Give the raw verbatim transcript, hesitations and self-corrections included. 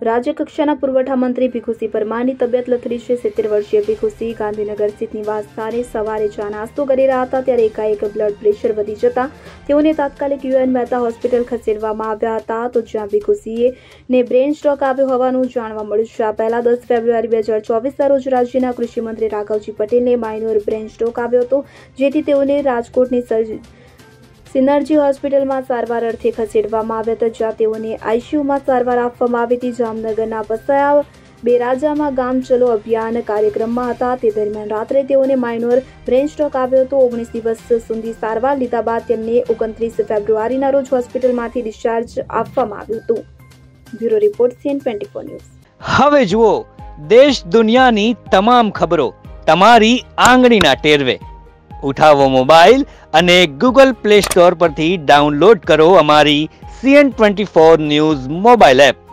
રાજ્યકક્ષાના પુરવઠા મંત્રી ભીખુસિંહ પરમારની તબિયત લથડી છે। સિત્તેર વર્ષીય ભીખુસિંહ ગાંધીનગર સ્થિત નિવાસ સ્થાને સવારે ચા નાસ્તો કરી રહ્યા હતા ત્યારે એકાએક બ્લડ પ્રેશર વધી જતા તેઓને તાત્કાલિક યુએન મહેતા હોસ્પિટલ ખસેડવામાં આવ્યા હતા, તો જ્યાં ભીખુસિંહને બ્રેન સ્ટ્રોક આવ્યો હોવાનું જાણવા મળ્યું છે। આ પહેલા દસ ફેબ્રુઆરી બે હજાર ચોવીસના રોજ રાજ્યના કૃષિ મંત્રી રાઘવજી પટેલને માઇનોર બ્રેન સ્ટ્રોક આવ્યો હતો, જેથી તેઓને રાજકોટની સર્જ સિનર્જી હોસ્પિટલમાં સારવાર અર્થે ખસેડવામાં આવ્યા હતા, જ્યાં તેઓને આઈસીયુમાં સારવાર આપવામાં આવી હતી। જામનગરના પસાયા બેરાજામાં ગામ ચલો અભિયાન કાર્યક્રમમાં હતા, તે દરમિયાન રાત્રે તેઓને માઇનોર બ્રેન સ્ટ્રોક આવ્યો હતો। ઓગણીસ દિવસ સુધી સારવાર લીધા બાદ તેમને ઓગણત્રીસ ફેબ્રુઆરીના રોજ હોસ્પિટલમાંથી ડિસ્ચાર્જ આપવામાં આવ્યું હતું। Bureau report CN twenty four news. હવે જુઓ દેશ દુનિયાની તમામ ખબરો તમારી આંગળીના ટેરવે। ઉઠાવો મોબાઈલ અને ગૂગલ પ્લે સ્ટોર પરથી ડાઉનલોડ કરો અમારી CN twenty four news mobile app.